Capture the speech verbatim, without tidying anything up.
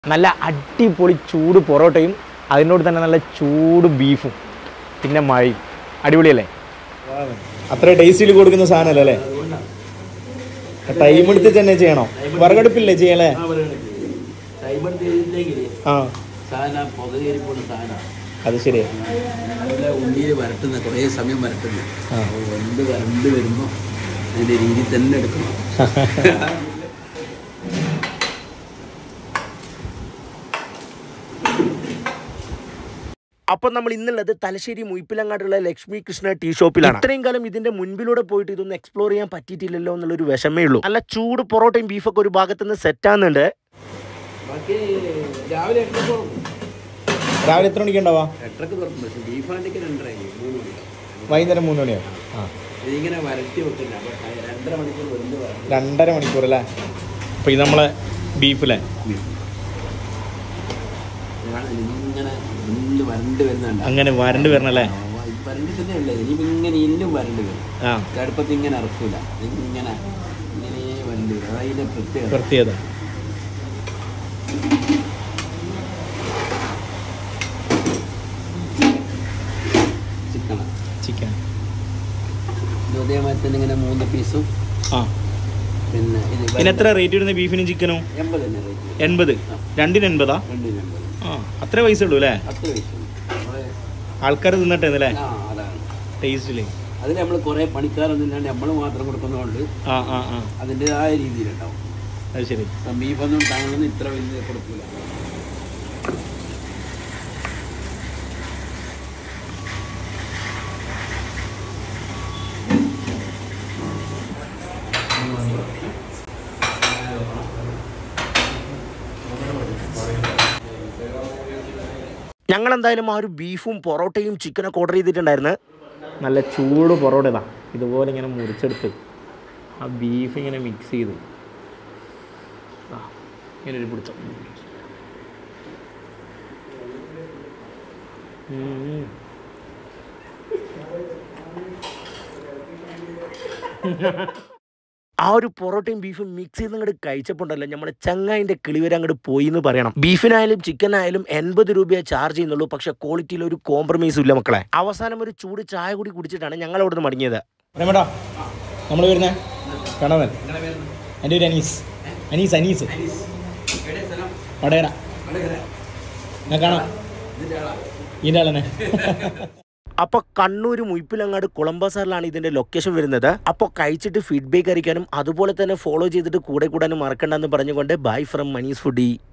നല്ല അടിപൊളി ചൂട് പൊറോട്ടയും അതിനോട് തന്നെ നല്ല ചൂട് ബീഫും പിന്നെ മഴയും അടിപൊളിയല്ലേ? അത്ര ടേസ്റ്റിൽ കൊടുക്കുന്ന സാധനമല്ലേ അല്ലേ? ടൈം എടുത്ത് തന്നെ ചെയ്യണോ? വിറകടുപ്പില്ലേ ചെയ്യലേ? ആ അത് ശരിയാ. ഉള്ളിയിൽ വരട്ടുന്ന കുറേ സമയം വരട്ടുന്നു. വെന്ത് വരണ്ട് വരുമ്പോൾ അതിൻ്റെ രീതി തന്നെ എടുക്കണം. അപ്പം നമ്മൾ ഇന്നുള്ളത് തലശ്ശേരി മുയിപ്പിലങ്ങാടുള്ള ലക്ഷ്മി കൃഷ്ണ ടീ ഷോപ്പിലാണ്. ഇത്രയും കാലം ഇതിന്റെ മുൻപിലൂടെ പോയിട്ട് ഇതൊന്നും എക്സ്പ്ലോർ ചെയ്യാൻ പറ്റിയിട്ടില്ലല്ലോ എന്നുള്ളൊരു വിഷമേ ഉള്ളൂ. നല്ല ചൂട് പൊറോട്ടയും ബീഫൊക്കെ ഒരു ഭാഗത്ത് നിന്ന് സെറ്റ് ആകുന്നുണ്ട്. രാവിലെ രാവിലെ എത്ര മണിക്ക് ഉണ്ടാവാ? എട്ടരക്ക് തുറക്കും. പക്ഷേ ബീഫാണ്ടിക്ക് രണ്ടര മൂന്ന് മണി വൈകുന്നേരം മൂന്ന് മണിയോ? ആ ഇതിങ്ങനെ വരട്ടി വെക്കില്ല. അപ്പോൾ രണ്ടര മണിക്കൂർ വെന്ത് രണ്ടര മണിക്കൂർ അല്ലേ? അപ്പോൾ ഇത് നമ്മളെ ബീഫല്ലേ? ഇങ്ങനെ ഇന്ന് വരണ്ട് വരുന്നുണ്ട്. അങ്ങനെ വരണ്ട് വരണല്ലേ? വരണ്ട് തന്നെ ഉള്ളത്. ഇനിയിപ്പോൾ ഇങ്ങനെ ഇന്നും വരണ്ട് വരും. ആ കടുപ്പത്തിൽ ഇങ്ങനെ ഇറക്കൂല. ഇങ്ങനെ ഇങ്ങനെ വരണ്ട് വരും. അതതിൻ്റെ പ്രത്യേകത പ്രത്യേകത. ചിക്കനാണ്. ചിക്കൻ അതേമാതിരി തന്നെ ഇങ്ങനെ മൂന്ന് പീസും. ആ പിന്നെ ഇത് പിന്നെ എത്ര റേറ്റ് വരുന്നത് ബീഫിനും ചിക്കനും? എൺപത് തന്നെ റേറ്റ്. എൺപത് രണ്ടിന് എൺപതാ? രണ്ടിന് എൺപത്. ആ അത്ര പൈസ ഉള്ളൂ അല്ലേ? പത്ത് പൈസ ആൾക്കാർ തിന്നട്ടെ അല്ലേ? ആ അതാണ് ടേസ്റ്റില്. അതിൽ നമ്മൾ കുറേ പണിക്കാരൊന്നും ഇല്ലാണ്ട് നമ്മൾ മാത്രം കൊടുക്കുന്നതുകൊണ്ട് ആ ആ ആ അതിൻ്റെതായ രീതിയിലുണ്ടാവും. അത് ശരി. ബീഫൊന്നും താങ്കളൊന്നും ഇത്ര വലിയ കൊടുക്കില്ല. ഞങ്ങൾ എന്തായാലും ആ ഒരു ബീഫും പൊറോട്ടയും ചിക്കനൊക്കെ ഓർഡർ ചെയ്തിട്ടുണ്ടായിരുന്നു. നല്ല ചൂട് പൊറോട്ട ഇതാ ഇതുപോലെ ഇങ്ങനെ മുറിച്ചെടുത്ത് ആ ബീഫ് ഇങ്ങനെ മിക്സ് ചെയ്ത് ആ ഇങ്ങനെ ഒരു പിടുത്തം. ആ ഒരു പൊറോട്ടയും ബീഫും മിക്സ് ചെയ്ത് അങ്ങോട്ട് കഴിച്ചപ്പോണ്ടല്ലോ നമ്മുടെ ചങ്ങായിൻ്റെ കിളിവരെ അങ്ങോട്ട് പോയി എന്ന് പറയണം. ബീഫിനായാലും ചിക്കനായാലും എൺപത് രൂപയെ ചാർജ് ചെയ്യുന്നുള്ളൂ. പക്ഷെ ക്വാളിറ്റിയിൽ ഒരു കോംപ്രമൈസും ഇല്ല മക്കളെ. അവസാനം ഒരു ചൂട് ചായ കൂടി കുടിച്ചിട്ടാണ് ഞങ്ങൾ അവിടുന്ന് മടങ്ങിയത്. മേടാ നമ്മൾ വരുന്നേ കണവൻ. എൻ്റെ ഒരു അനീസ് അനീസ് അനീസ് വടകര. ഞാൻ കാണാം ഇതിൻ്റെ ആളെന്നെ. അപ്പൊ കണ്ണൂർ മുയിപ്പിലങ്ങാട് കുളമ്പസാറിലാണ് ഇതിന്റെ ലൊക്കേഷൻ വരുന്നത്. അപ്പോൾ കഴിച്ചിട്ട് ഫീഡ്ബാക്ക് അറിയിക്കാനും അതുപോലെ തന്നെ ഫോളോ ചെയ്തിട്ട് കൂടെ കൂടാനും മറക്കണ്ടെന്ന് പറഞ്ഞുകൊണ്ട് ബൈ ഫ്രം മനീസ് ഫുഡി.